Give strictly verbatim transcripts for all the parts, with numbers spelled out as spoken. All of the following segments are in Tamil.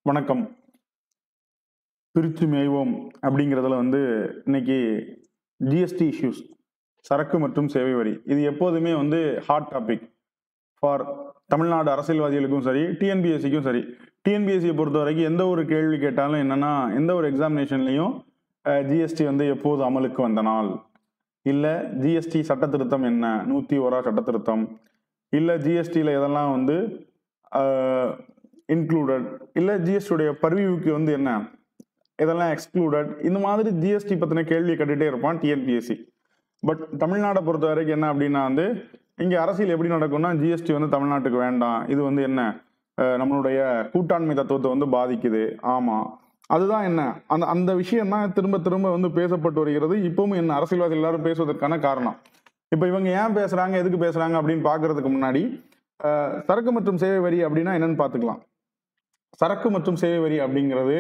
வணக்கம். பிரிச்சு மேய்வோம் அப்படிங்கிறதுல வந்து இன்னைக்கு ஜிஎஸ்டி இஷ்யூஸ், சரக்கு மற்றும் சேவை வரி, இது எப்போதுமே வந்து ஹாட் டாபிக் ஃபார் தமிழ்நாடு அரசியல்வாதிகளுக்கும் சரி, டிஎன்பிஎஸ்சிக்கும் சரி. டிஎன்பிஎஸ்சியை பொறுத்த வரைக்கும் எந்த ஒரு கேள்வி கேட்டாலும் என்னன்னா, எந்த ஒரு எக்ஸாமினேஷன்லையும் ஜிஎஸ்டி வந்து எப்போது அமலுக்கு வந்த நாள், இல்லை ஜிஎஸ்டி சட்ட திருத்தம் என்ன, நூற்றி ஓரா சட்ட திருத்தம், இல்லை ஜிஎஸ்டியில் எதெல்லாம் வந்து இன்க்ளூடட், இல்லை ஜிஎஸ்டியுடைய பர்வியூக்கு வந்து என்ன, இதெல்லாம் எக்ஸ்க்ளூடட், இந்த மாதிரி ஜிஎஸ்டி பற்றின கேள்வியை கட்டிகிட்டே இருப்பான் டிஎன்பிஎஸ்சி. பட் தமிழ்நாட்டை பொறுத்த வரைக்கும் என்ன அப்படின்னா வந்து, இங்கே அரசியல் எப்படி நடக்கும்னா, ஜிஎஸ்டி வந்து தமிழ்நாட்டுக்கு வேண்டாம், இது வந்து என்ன நம்மளுடைய கூட்டாண்மை தத்துவத்தை வந்து பாதிக்குது. ஆமாம், அதுதான் என்ன அந்த அந்த விஷயம் தான் திரும்ப திரும்ப வந்து பேசப்பட்டு வருகிறது. இப்பவும் என்ன அரசியல்வாதி எல்லாரும் பேசுவதற்கான காரணம். இப்போ இவங்க ஏன் பேசுகிறாங்க, எதுக்கு பேசுகிறாங்க அப்படின்னு பார்க்கறதுக்கு முன்னாடி சரக்கு மற்றும் சேவை வரி அப்படின்னா என்னன்னு பார்த்துக்கலாம். சரக்கு மற்றும் சேவை வரி அப்படிங்கிறது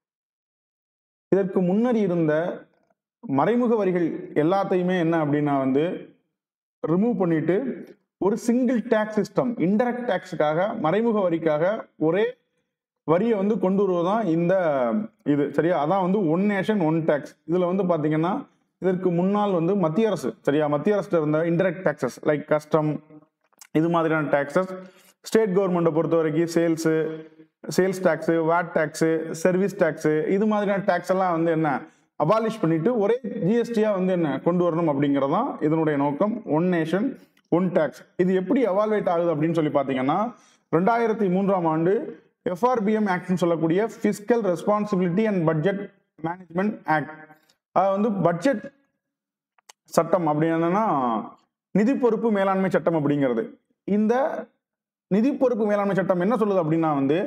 இதற்கு முன்னாடி இருந்த மறைமுக வரிகள் எல்லாத்தையுமே என்ன அப்படின்னா வந்து ரிமூவ் பண்ணிட்டு ஒரு சிங்கிள் டேக்ஸ் சிஸ்டம், இன்டைரக்ட் டேக்ஸுக்காக, மறைமுக வரிக்காக ஒரே வரியை வந்து கொண்டு வருவதுதான் இந்த இது. சரியா? அதான் வந்து ஒன் நேஷன் ஒன் டேக்ஸ். இதுல வந்து பாத்தீங்கன்னா இதற்கு முன்னால் வந்து மத்திய அரசு, சரியா, மத்திய அரசு இருந்த இன்டைரக்ட் டேக்ஸஸ் லைக் கஸ்டம், இது மாதிரியான டேக்ஸஸ், ஸ்டேட் கவர்மெண்ட்டை பொறுத்த வரைக்கும் sales sales tax, VAT tax, service tax, இது மாதிரியான டேக்ஸ் எல்லாம் வந்து என்ன அபாலிஷ் பண்ணிட்டு ஒரே ஜிஎஸ்டியா வந்து என்ன கொண்டு வரணும் அப்படிங்கிறதான் இதனுடைய நோக்கம். One nation one tax. இது எப்படி அவால்வேட் ஆகுது அப்படின்னு சொல்லி பார்த்தீங்கன்னா, ரெண்டாயிரத்தி மூன்றாம் ஆண்டு எஃப்ஆர்பிஎம் ஆக்ட்னு சொல்லக்கூடிய fiscal responsibility and budget management act, அது வந்து பட்ஜெட் சட்டம் அப்படி என்னன்னா நிதி பொறுப்பு மேலாண்மை சட்டம் அப்படிங்கிறது. இந்த நிதி பொறுப்பு மேலாண்மை சட்டம் என்ன சொல்லுது அப்படின்னா வந்து,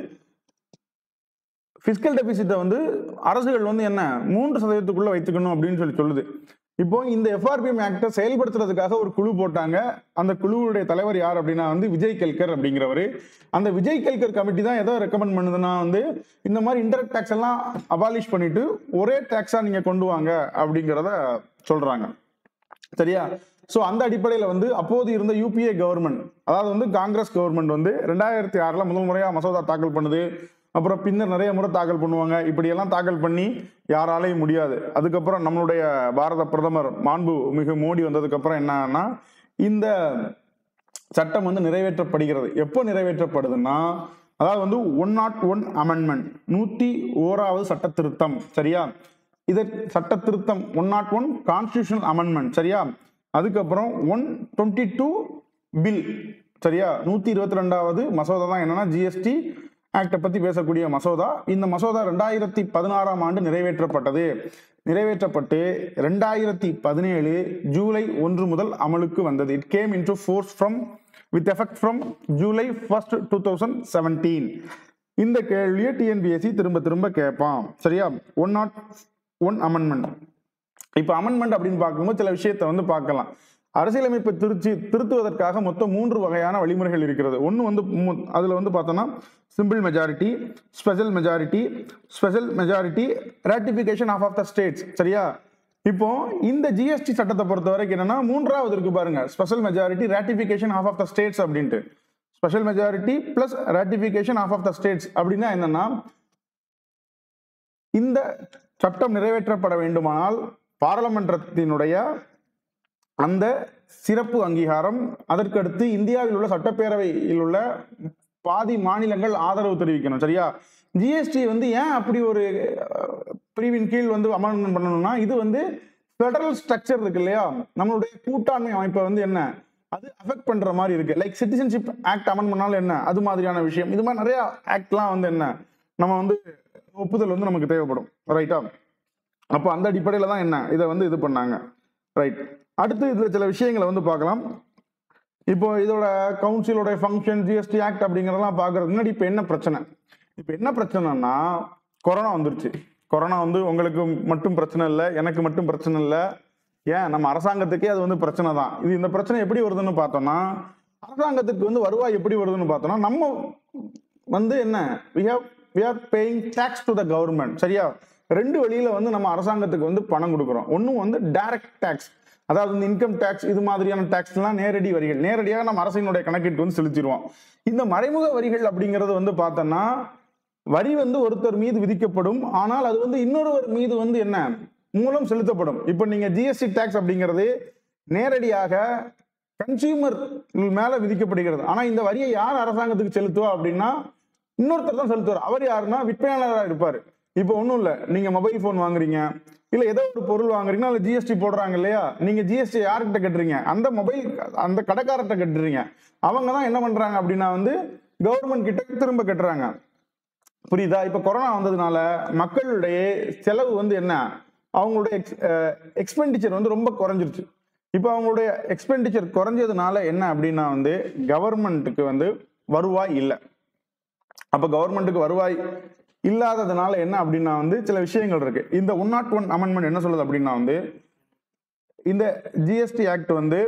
பிஸ்கல் டெபிசிட்டை வந்து அரசுகள் வந்து என்ன மூன்று சதவீதத்துக்குள்ள வைத்துக்கணும் அப்படின்னு சொல்லி சொல்லுது. இப்போ இந்த எஃப்ஆர்பிஎம் ஆக்டை செயல்படுத்துறதுக்காக ஒரு குழு போட்டாங்க. அந்த குழுவுடைய தலைவர் யார் அப்படின்னா வந்து விஜய் கெல்கர் அப்படிங்கிறவர். அந்த விஜய் கெல்கர் கமிட்டி தான் எதை ரெக்கமெண்ட் பண்ணுதுன்னா வந்து, இந்த மாதிரி இன்டைரக்ட் டேக்ஸ் எல்லாம் அபாலிஷ் பண்ணிட்டு ஒரே டேக்ஸா நீங்க கொண்டு வாங்க அப்படிங்கிறத சொல்றாங்க. சரியா? ஸோ அந்த அடிப்படையில் வந்து அப்போது இருந்த யூபிஏ கவர்மெண்ட், அதாவது வந்து காங்கிரஸ் கவர்மெண்ட் வந்து ரெண்டாயிரத்தி ஆறுல முதல் முறையாக மசோதா தாக்கல் பண்ணுது. அப்புறம் பின்னர் நிறைய முறை தாக்கல் பண்ணுவாங்க. இப்படியெல்லாம் தாக்கல் பண்ணி யாராலையும் முடியாது. அதுக்கப்புறம் நம்மளுடைய பாரத பிரதமர் மாண்பு மிகு மோடி வந்ததுக்கப்புறம் என்னன்னா, இந்த சட்டம் வந்து நிறைவேற்றப்படுகிறது. எப்போ நிறைவேற்றப்படுதுன்னா, அதாவது வந்து ஒன் நாட் ஒன் அமெண்ட்மெண்ட், நூற்றி ஓராவது சட்ட திருத்தம். சரியா? இதற்கு சட்ட திருத்தம் one not one constitutional amendment. சரியா? அதுக்கப்புறம் ஒன் டுவெண்ட்டி டூ பில். சரியா? நூற்றி இருபத்தி ரெண்டாவது மசோதா தான் என்னன்னா ஜிஎஸ்டி ஆக்டை பற்றி பேசக்கூடிய மசோதா. இந்த மசோதா ரெண்டாயிரத்தி பதினாறாம் ஆண்டு நிறைவேற்றப்பட்டது. நிறைவேற்றப்பட்டு ரெண்டாயிரத்தி பதினேழு ஜூலை ஒன்று முதல் அமலுக்கு வந்தது. It came into force from with effect from July first two thousand seventeen. இந்த கேள்வியை டிஎன்பிஎஸ்சி திரும்ப திரும்ப கேட்பான். சரியா? One not one amendment. இப்போ அமெண்ட்மெண்ட் அப்படின்னு பார்க்கும்போது சில விஷயத்தை வந்து பார்க்கலாம். அரசியலமைப்பை திருச்சி திருத்துவதற்காக மொத்தம் மூன்று வகையான வழிமுறைகள் இருக்கிறது. ஒன்று வந்து அதில் வந்து பார்த்தோன்னா simple majority, special majority, special majority ratification of of the states. சரியா? இப்போ இந்த ஜிஎஸ்டி சட்டத்தை பொறுத்த வரைக்கும் என்னன்னா, மூன்றாவது இருக்கு பாருங்க, special majority, ratification of of the states அப்படின்ட்டு. Special majority plus ratification of of the states அப்படின்னா என்னன்னா, இந்த சட்டம் நிறைவேற்றப்பட வேண்டுமானால் பாராளுமன்றத்தினுடைய அந்த சிறப்பு அங்கீகாரம், அதற்கடுத்து இந்தியாவில் உள்ள சட்டப்பேரவையில் உள்ள பாதி மாநிலங்கள் ஆதரவு தெரிவிக்கணும். சரியா? ஜிஎஸ்டி வந்து ஏன் அப்படி ஒரு பிரிவின் கீழ் வந்து அமெண்ட்மெண்ட் பண்ணணும்னா, இது வந்து ஃபெடரல் ஸ்ட்ரக்சர் இருக்கு இல்லையா, நம்மளுடைய கூட்டாண்மை அமைப்பை வந்து என்ன அது அஃபெக்ட் பண்ற மாதிரி இருக்கு. லைக் சிட்டிசன்ஷிப் ஆக்ட் அமெண்ட் பண்ணாலும் என்ன, அது மாதிரியான விஷயம். இது மாதிரி நிறைய ஆக்ட்லாம் வந்து என்ன நம்ம வந்து ஒப்புதல் வந்து நமக்கு தேவைப்படும். ரைட்டா? அப்போ அந்த அடிப்படையில் தான் என்ன இதை வந்து இது பண்ணாங்க. ரைட். அடுத்து இதில் சில விஷயங்களை வந்து பார்க்கலாம். இப்போ இதோட கவுன்சிலோட ஃபங்க்ஷன், ஜிஎஸ்டி ஆக்ட் அப்படிங்கிறதெல்லாம் பார்க்கறதுக்கு முன்னாடி இப்போ என்ன பிரச்சனை? இப்போ என்ன பிரச்சனைனா, கொரோனா வந்துருச்சு. கொரோனா வந்து உங்களுக்கு மட்டும் பிரச்சனை இல்லை, எனக்கு மட்டும் பிரச்சனை இல்லை, ஏன் நம்ம அரசாங்கத்துக்கே அது வந்து பிரச்சனை தான். இது இந்த பிரச்சனை எப்படி வருதுன்னு பார்த்தோம்னா, அரசாங்கத்துக்கு வந்து வருவாய் எப்படி வருதுன்னு பார்த்தோம்னா, நம்ம வந்து என்ன we have we are paying tax to the government. சரியா? ரெண்டு வழியில வந்து நம்ம அரசாங்கத்துக்கு வந்து பணம் கொடுக்குறோம். ஒன்றும் வந்து டைரக்ட் டேக்ஸ், அதாவது இந்த இன்கம் டேக்ஸ், இது மாதிரியான டேக்ஸ் எல்லாம் நேரடி வரிகள், நேரடியாக நம்ம அரசினுடைய கணக்கிட்டு வந்து செலுத்திடுவோம். இந்த மறைமுக வரிகள் அப்படிங்கிறது வந்து பார்த்தோம்னா வரி வந்து ஒருத்தர் மீது விதிக்கப்படும், ஆனால் அது வந்து இன்னொருவர் மீது வந்து என்ன மூலம் செலுத்தப்படும். இப்போ நீங்க ஜிஎஸ்டி டாக்ஸ் அப்படிங்கிறது நேரடியாக கன்சியூமர் மேல விதிக்கப்படுகிறது. ஆனா இந்த வரியை யார் அரசாங்கத்துக்கு செலுத்துவா அப்படின்னா இன்னொருத்தர் தான் செலுத்துவார். அவர் யாருன்னா விற்பனையாளராக இருப்பாரு. இப்போ ஒன்றும் இல்லை, நீங்க மொபைல் போன் வாங்குறீங்க, இல்ல ஏதோ ஒரு பொருள் வாங்குறீங்கன்னா அதுல ஜிஎஸ்டி போடுறாங்க இல்லையா? நீங்க ஜிஎஸ்டி யார்கிட்ட கட்டுறீங்க? அந்த மொபைல் அந்த கடைக்காரர்கிட்ட கட்டுறீங்க. அவங்க தான் என்ன பண்றாங்க அப்படின்னா வந்து கவர்மெண்ட் கிட்ட திரும்ப கட்டுறாங்க. புரியுதா? இப்ப கொரோனா வந்ததுனால மக்களுடைய செலவு வந்து என்ன, அவங்களுடைய எக்ஸ்பெண்டிச்சர் வந்து ரொம்ப குறைஞ்சிருச்சு. இப்போ அவங்களுடைய எக்ஸ்பெண்டிச்சர் குறைஞ்சதுனால என்ன அப்படின்னா வந்து கவர்மெண்ட்டுக்கு வந்து வருவாய் இல்லை. அப்ப கவர்மெண்ட்டுக்கு வருவாய் இல்லாததுனால என்ன அப்படின்னா வந்து சில விஷயங்கள் இருக்கு. இந்த ஒன் நாட் ஒன் அமெண்ட்மெண்ட் என்ன சொல்லுது அப்படின்னா வந்து இந்த ஜிஎஸ்டி ஆக்ட் வந்து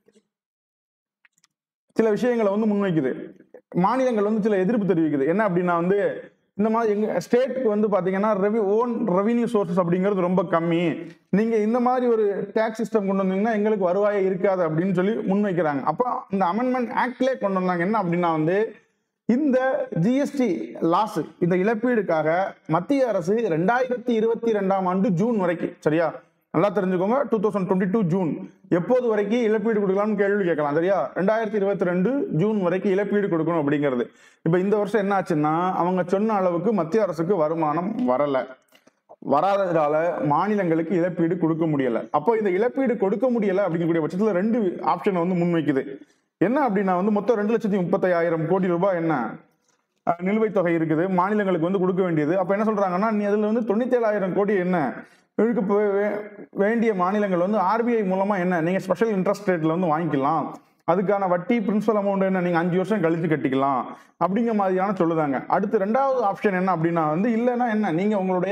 சில விஷயங்களை வந்து முன்வைக்குது. மாநிலங்கள் வந்து சில எதிர்ப்பு தெரிவிக்குது. என்ன அப்படின்னா வந்து இந்த மாதிரி எங்க ஸ்டேட்டுக்கு வந்து பாத்தீங்கன்னா ரெவி ஓன் ரெவன்யூ சோர்சஸ் அப்படிங்கிறது ரொம்ப கம்மி, நீங்க இந்த மாதிரி ஒரு டாக்ஸ் சிஸ்டம் கொண்டு வந்தீங்கன்னா எங்களுக்கு வருவாயே இருக்காது அப்படின்னு சொல்லி முன்வைக்கிறாங்க. அப்போ இந்த அமெண்ட்மெண்ட் ஆக்ட்லேயே கொண்டு வந்தாங்க. என்ன அப்படின்னா வந்து இந்த ஜிஎஸ்டி லாஸ், இந்த இழப்பீடுக்காக மத்திய அரசு ரெண்டாயிரத்தி இருபத்தி ரெண்டாம் ஆண்டு ஜூன் வரைக்கும், சரியா நல்லா தெரிஞ்சுக்கோங்க, two thousand twenty two June எப்போது வரைக்கும் இழப்பீடு கொடுக்கலாம்னு கேள்வி கேட்கலாம். சரியா, ரெண்டாயிரத்தி இருபத்தி ரெண்டு ஜூன் வரைக்கும் இழப்பீடு கொடுக்கணும் அப்படிங்கிறது. இப்ப இந்த வருஷம் என்ன ஆச்சுன்னா அவங்க சொன்ன அளவுக்கு மத்திய அரசுக்கு வருமானம் வரல. வராததால மாநிலங்களுக்கு இழப்பீடு கொடுக்க முடியல. அப்போ இந்த இழப்பீடு கொடுக்க முடியல அப்படிங்கக்கூடிய பட்சத்துல ரெண்டு ஆப்ஷனை வந்து முன்வைக்குது. என்ன அப்படின்னா வந்து மொத்தம் ரெண்டு லட்சத்தி முப்பத்தி ஆயிரம் கோடி ரூபாய் என்ன நிலுவைத் தொகை இருக்குது மாநிலங்களுக்கு வந்து கொடுக்க வேண்டியது. அப்ப என்ன சொல்றாங்கன்னா நீ அதுல வந்து தொண்ணூத்தி ஏழாயிரம் கோடி என்ன வேண்டிய மாநிலங்கள் வந்து ஆர்பிஐ மூலமா என்ன நீங்க ஸ்பெஷல் இன்ட்ரெஸ்ட் ரேட்ல வந்து வாங்கிக்கலாம், அதுக்கான வட்டி பிரின்சிபல் அமௌண்ட் என்ன நீங்க அஞ்சு வருஷம் கழிச்சு கட்டிக்கலாம் அப்படிங்கிற மாதிரியான சொல்லுதாங்க. அடுத்து ரெண்டாவது ஆப்ஷன் என்ன அப்படின்னா வந்து இல்லைன்னா என்ன நீங்க உங்களுடைய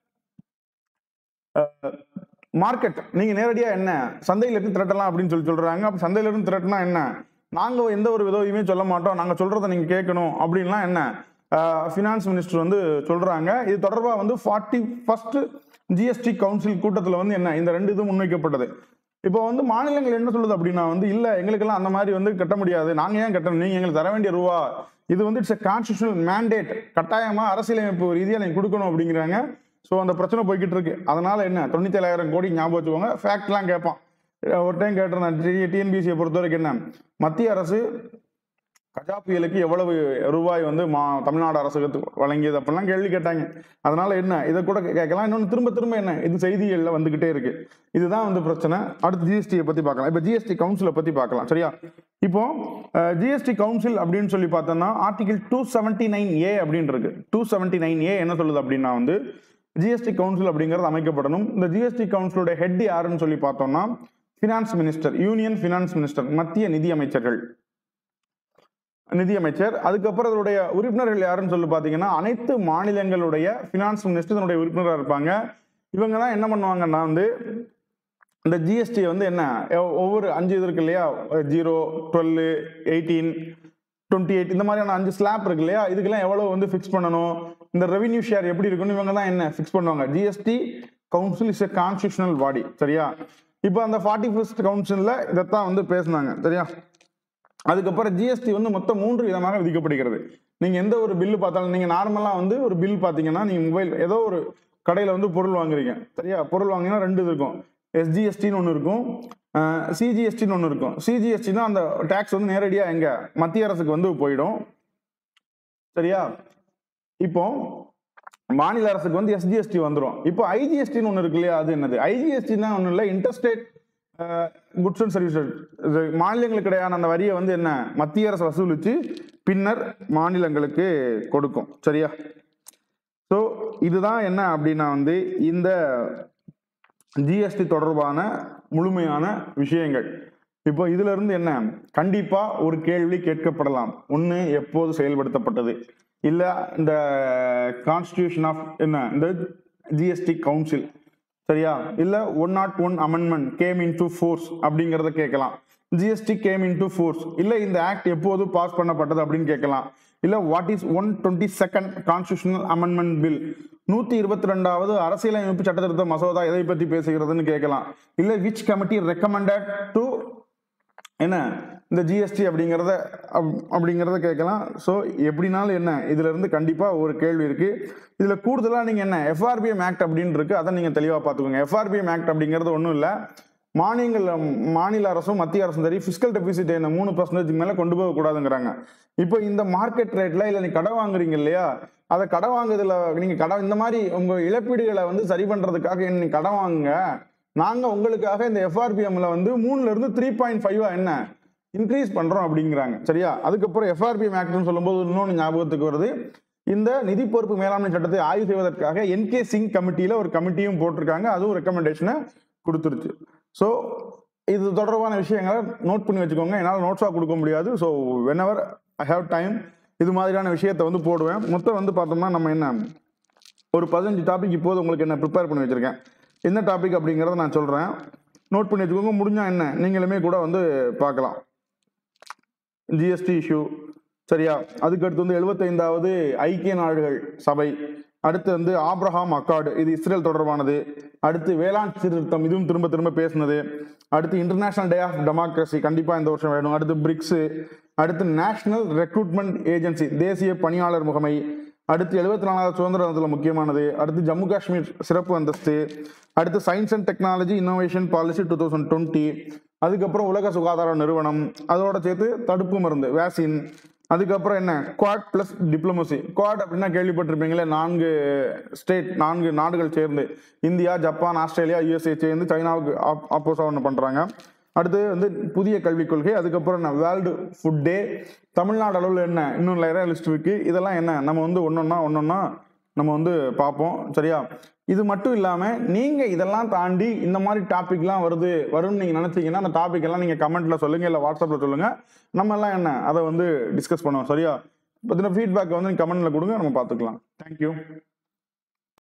மார்க்கெட் நீங்க நேரடியா என்ன சந்தையில இருந்து திரட்டலாம் அப்படின்னு சொல்லி சொல்றாங்க. அப்ப சந்தையில இருந்து திரட்டினா என்ன, நாங்க எந்த ஒரு விதவையுமே சொல்ல மாட்டோம், நாங்க சொல்றதை நீங்க கேட்கணும் அப்படின்லாம் என்ன ஃபினான்ஸ் மினிஸ்டர் வந்து சொல்றாங்க. இது தொடர்பாக வந்து ஃபார்ட்டி ஃபர்ஸ்ட் ஜிஎஸ்டி கவுன்சில் கூட்டத்தில் வந்து என்ன இந்த ரெண்டு இது முன்வைக்கப்பட்டது. இப்போ வந்து மாநிலங்கள் என்ன சொல்லுது அப்படின்னா வந்து இல்ல எங்களுக்கெல்லாம் அந்த மாதிரி வந்து கட்ட முடியாது, நாங்க ஏன் கட்டணும், நீங்க எங்களுக்கு தர வேண்டிய ரூபா இது வந்து இட்ஸ் எ கான்ஸ்டிடியூஷனல் மேண்டேட், கட்டாயமா அரசியலமைப்பு ரீதியாக நீங்க கொடுக்கணும் அப்படிங்கிறாங்க. ஸோ அந்த பிரச்சனை போய்கிட்டு இருக்கு. அதனால என்ன தொண்ணூத்தி ஏழாயிரம் கோடி ஞாபகம் வச்சுக்கோங்க. ஃபேக்ட்லாம் கேட்பான். ஒரு டைம் கேட்டிருந்தேன் டிஎன்பிஎஸ்சியை பொறுத்த வரைக்கும் என்ன மத்திய அரசு கஜா புயலுக்கு எவ்வளவு ரூபாய் வந்து மா தமிழ்நாடு அரசுக்கு வழங்கியது அப்படிலாம் கேள்வி கேட்டாங்க. அதனால என்ன இதை கூட கேட்கலாம். இன்னொன்று திரும்ப திரும்ப என்ன இது செய்திகளில் வந்துகிட்டே இருக்கு. இதுதான் வந்து பிரச்சனை. அடுத்து ஜிஎஸ்டியை பத்தி பார்க்கலாம். இப்போ ஜிஎஸ்டி கவுன்சிலை பத்தி பார்க்கலாம். சரியா, இப்போ ஜிஎஸ்டி கவுன்சில் அப்படின்னு சொல்லி பார்த்தோம்னா article two seventy nine A அப்படின்னு இருக்கு. டூ செவன்டி நைன் ஏ என்ன சொல்லுது அப்படின்னா வந்து ஜிஎஸ்டி கவுன்சில் அப்படிங்கிறது அமைக்கப்படணும். இந்த ஜிஎஸ்டி கவுன்சிலோட ஹெட் யாருன்னு சொல்லி பார்த்தோம்னா finance minister, union finance minister, மத்திய நிதி அமைச்சர்கள், நிதியமைச்சர். அதுக்கப்புறம் அதனுடைய உறுப்பினர்கள் யாருன்னு சொல்லி பார்த்தீங்கன்னா அனைத்து மாநிலங்களுடைய பினான்ஸ் மினிஸ்டர் இதனுடைய உறுப்பினராக இருப்பாங்க. இவங்க தான் என்ன பண்ணுவாங்கன்னா வந்து இந்த ஜிஎஸ்டி வந்து என்ன ஒவ்வொரு அஞ்சு இது இருக்கு இல்லையா, zero twelve eighteen twenty eight இந்த மாதிரியான அஞ்சு ஸ்லாப் இருக்கு இல்லையா, இதுக்கெல்லாம் எவ்வளவு வந்து ஃபிக்ஸ் பண்ணணும், இந்த ரெவன்யூ ஷேர் எப்படி இருக்குன்னு இவங்க தான் என்ன ஃபிக்ஸ் பண்ணுவாங்க. GST council is a constitutional body. சரியா, இப்போ அந்த ஃபார்ட்டி ஃபர்ஸ்ட் கவுன்சிலில் இதைத்தான் வந்து பேசினாங்க. சரியா, அதுக்கப்புறம் ஜிஎஸ்டி வந்து மொத்தம் மூன்று விதமாக விதிக்கப்படுகிறது. நீங்க எந்த ஒரு பில்லு பார்த்தாலும் நீங்க நார்மலா வந்து ஒரு பில் பார்த்தீங்கன்னா நீங்க மொபைல் ஏதோ ஒரு கடையில வந்து பொருள் வாங்குறீங்க. சரியா, பொருள் வாங்கினா ரெண்டு இது இருக்கும், எஸ்ஜிஎஸ்டின்னு ஒன்று இருக்கும், சிஜிஎஸ்டின்னு ஒன்று இருக்கும். சிஜிஎஸ்டினா அந்த டேக்ஸ் வந்து நேரடியா எங்க மத்திய அரசுக்கு வந்து போயிடும். சரியா, இப்போ மாநில அரசுக்கு வந்து எஸ்ஜிஎஸ்டி வந்துடும். இப்போ ஐஜிஎஸ்டின்னு ஒன்று இருக்கு இல்லையா, அது என்னது ஐஜிஎஸ்டினா ஒன்றும் இல்லை, இன்டர்ஸ்டேட் குட்ஸ் அண்ட் சர்வீசஸ். மாநிலங்களுக்கு இடையான அந்த வரியை வந்து என்ன மத்திய அரசு வசூலிச்சு பின்னர் மாநிலங்களுக்கு கொடுக்கும். சரியா, ஸோ இதுதான் என்ன அப்படின்னா வந்து இந்த ஜிஎஸ்டி தொடர்பான முழுமையான விஷயங்கள். இப்போ இதுல இருந்து என்ன கண்டிப்பா ஒரு கேள்வி கேட்கப்படலாம். ஒன்று எப்போது செயல்படுத்தப்பட்டது, இல்ல இந்த கான்ஸ்டிடியூஷன் ஆஃப் என்ன இந்த ஜிஎஸ்டி கவுன்சில், சரியா, இல்ல one not one amendment came into force அப்படிங்கிறத கேட்கலாம். GST came into force, இல்ல இந்த ஆக்ட் எப்போது பாஸ் பண்ணப்பட்டது அப்படின்னு கேட்கலாம். இல்ல what is one twenty second constitutional amendment bill, நூத்தி இருபத்தி ரெண்டாவது அரசியலமைப்பு சட்டத்திருத்த மசோதா எதை பத்தி பேசுகிறதுன்னு கேட்கலாம். இல்ல விச் கமிட்டி ரெக்கமெண்டட் டு என்ன இந்த ஜிஎஸ்டி அப்படிங்கிறத அப்படிங்கிறத கேட்கலாம். ஸோ எப்படினாலும் என்ன, இதுல இருந்து கண்டிப்பா ஒரு கேள்வி இருக்கு. இதுல கூடுதலா நீங்க என்ன எஃப்ஆர்பிஎம் ஆக்ட் அப்படின்னு இருக்கு, அதை நீங்க தெளிவா பார்த்துக்கோங்க. எஃப்ஆர்பிஎம் ஆக்ட் அப்படிங்கிறது ஒன்றும் இல்லை, மானியங்கள் மாநில அரசும் மத்திய அரசும் சரி ஃபிஸ்கல் டெபிசிட் இந்த மூணு பர்சன்டேஜ் மேல கொண்டு போக கூடாதுங்கிறாங்க. இப்போ இந்த மார்க்கெட் ரேட்ல இல்லை நீ கடை வாங்குறீங்க இல்லையா, அதை கடை வாங்குறதுல நீங்க கடை இந்த மாதிரி உங்க இழப்பீடுகளை வந்து சரி பண்றதுக்காக நீங்க கடை வாங்குங்க, நாங்க உங்களுக்காக இந்த எஃப்ஆர்பிஎம்ல வந்து மூணுல இருந்து த்ரீ பாயிண்ட் ஃபைவா என்ன இன்க்ரீஸ் பண்றோம் அப்படிங்கிறாங்க. சரியா? அதுக்கப்புறம் எஃப்ஆர்பிஎம் ஆக்ட்னு சொல்லும்போது இன்னொன்று ஞாபகத்துக்கு வருது, இந்த நிதி பொறுப்பு மேலாண்மை சட்டத்தை ஆய்வு செய்வதற்காக என்கே சிங் கமிட்டியில ஒரு கமிட்டியும் போட்டிருக்காங்க, அதுவும் ரெக்கமெண்டேஷனை கொடுத்துருச்சு. ஸோ இது தொடர்பான விஷயங்களை நோட் பண்ணி வச்சுக்கோங்க. என்னால் நோட்ஸாக கொடுக்க முடியாது. So whenever I have time இது மாதிரியான விஷயத்தை வந்து போடுவேன். மொத்தம் வந்து பார்த்தோம்னா நம்ம என்ன ஒரு பதினஞ்சு டாபிக் இப்போது உங்களுக்கு என்ன ப்ரிப்பேர் பண்ணி வச்சிருக்கேன். என்ன டாபிக் அப்படிங்கிறத நான் சொல்கிறேன், நோட் பண்ணி வச்சுக்கோங்க. முடிஞ்சா என்ன நீங்களுமே கூட வந்து பார்க்கலாம். ஜிஎஸ்டி இஷ்யூ, சரியா? அதுக்கடுத்து வந்து எழுபத்தைந்தாவது ஐக்கிய நாடுகள் சபை, அடுத்து வந்து ஆப்ரஹாம் அக்கார்டு, இது இஸ்ரேல் தொடர்பானது, அடுத்து வேளாண் சீர்திருத்தம், இதுவும் திரும்ப திரும்ப பேசுனது, அடுத்து இன்டர்நேஷனல் டே ஆஃப் டெமோக்ரஸி கண்டிப்பாக இந்த வருஷம் வேணும், அடுத்து பிரிக்ஸு, அடுத்து நேஷனல் ரெக்ரூட்மெண்ட் ஏஜென்சி தேசிய பணியாளர் முகமை, அடுத்து எழுபத்தி நாலாவது சுதந்திர தினத்தில் முக்கியமானது, அடுத்து ஜம்மு காஷ்மீர் சிறப்பு அந்தஸ்து, அடுத்து science and technology innovation policy two thousand twenty, அதுக்கப்புறம் உலக சுகாதார நிறுவனம், அதோட சேர்த்து தடுப்பு மருந்து வேக்சின், அதுக்கப்புறம் என்ன குவாட் பிளஸ் டிப்ளமசி. குவாட் அப்படின்னா கேள்விப்பட்டிருப்பீங்களே, நான்கு ஸ்டேட் நான்கு நாடுகள் சேர்ந்து இந்தியா, ஜப்பான், ஆஸ்திரேலியா, யூஎஸ்ஏ சேர்ந்து சைனாவுக்கு ஆப்போஸாக ஒன்று பண்ணுறாங்க. அடுத்து வந்து புதிய கல்விக் கொள்கை, அதுக்கப்புறம் என்ன வேர்ல்டு ஃபுட் டே, தமிழ்நாடு அளவில் என்ன இன்னும் நிறைய லிஸ்ட் இருக்கு. இதெல்லாம் என்ன நம்ம வந்து ஒன்னொன்னா ஒன்னொன்னா நம்ம வந்து பார்ப்போம். சரியா? இது மட்டும் இல்லாமல் நீங்கள் இதெல்லாம் தாண்டி இந்த மாதிரி டாபிக்லாம் வருது வரும்னு நீங்கள் நினச்சிங்கன்னா அந்த டாபிக் எல்லாம் நீங்கள் கமெண்ட்ல சொல்லுங்கள், இல்லை வாட்ஸ்அப்பில் சொல்லுங்கள். நம்ம எல்லாம் என்ன அதை வந்து டிஸ்கஸ் பண்ணுவோம். சரியா? பற்றின ஃபீட்பேக்கை வந்து கமெண்ட்ல கொடுங்க, நம்ம பார்த்துக்கலாம். தேங்க்யூ.